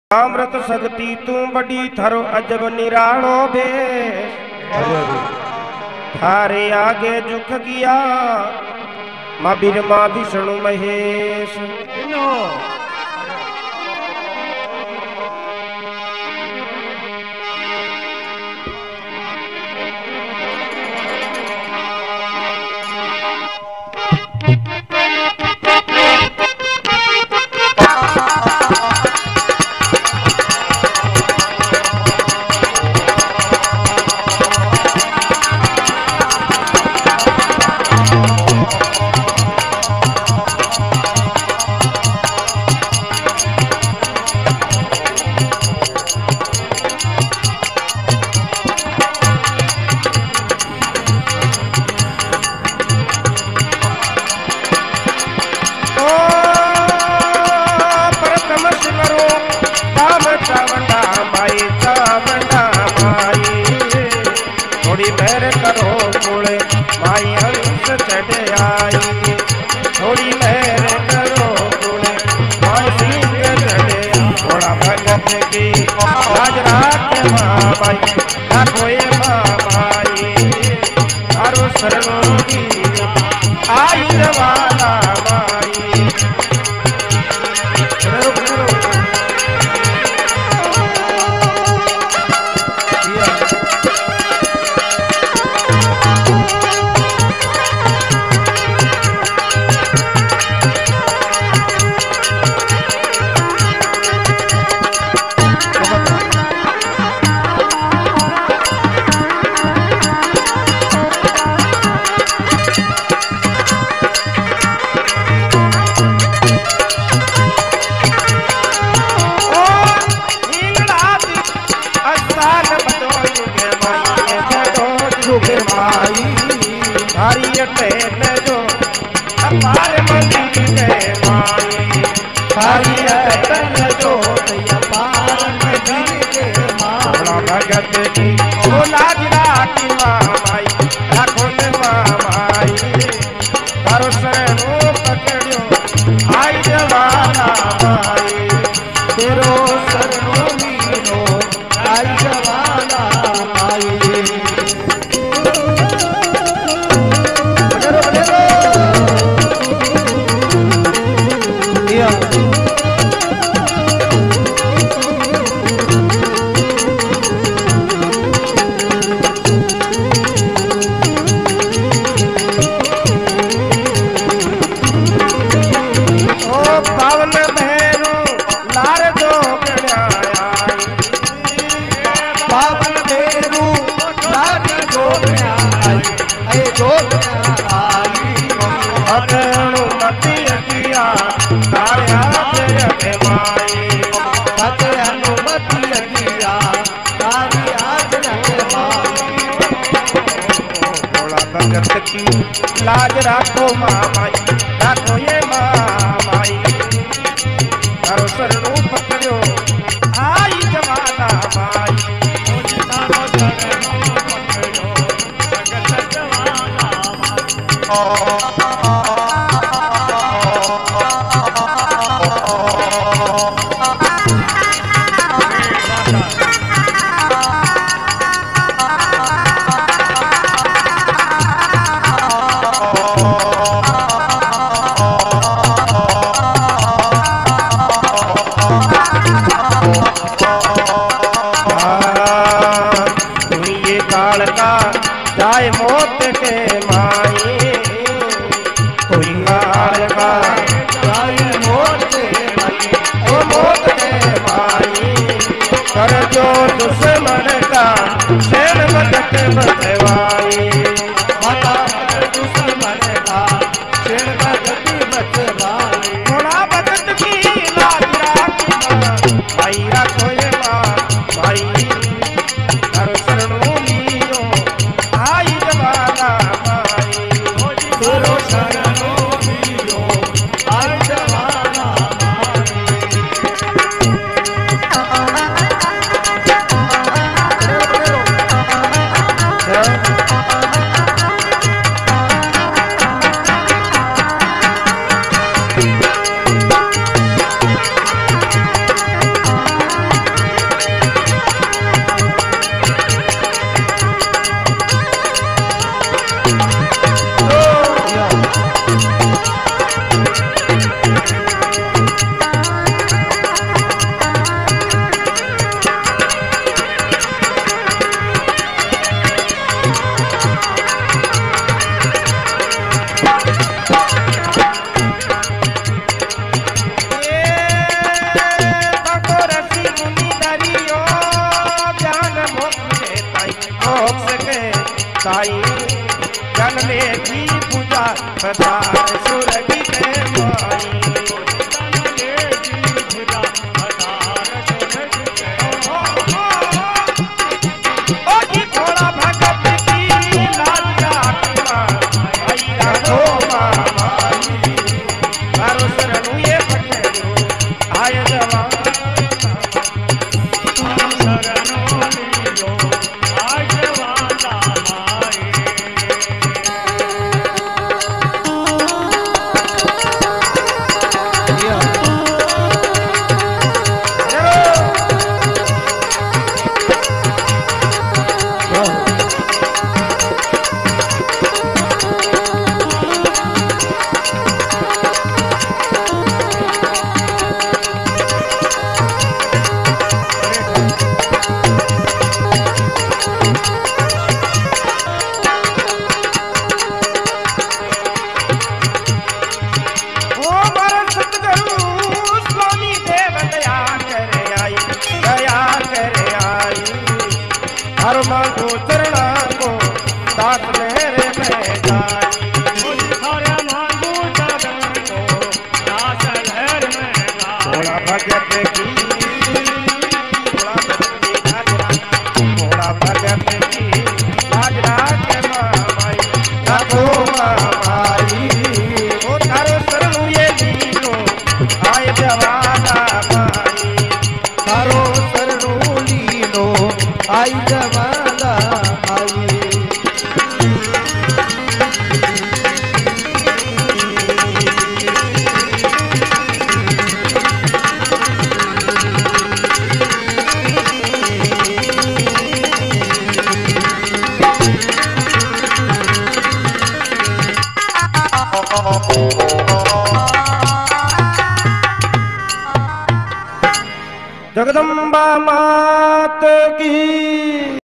अमृत शक्ति तू बड़ी थारो अजब निराणो बेश थारे आगे झुक गया माँ बिरमा विष्णु महेश। थोड़ी मेहर करो कुल माई हंस चढ़ आई, थोड़ी मेहर करो कुल माई सिंह चढ़े थोड़ा भगत की राज रात माँ बाई राखो ये माँ बाई हरो सरलोगी आई जवाना माई। लाज राखो माँ माई राखो ये माँ माई हरो शरणु पकड़ो आई जवाना माई जाए मौत के माई कोई काल का जाए मौत के माई ओ मौत के माई कर जो दुश्मन का शेर बदक बचवाई माता दुश्मन का शेर बदक बचवाई थोड़ा बदक की लाज राखी माई राखो ये माँ माई हर शरणु साई जनले की पूजा पधार सुरगी के माई जगदम्बा मात की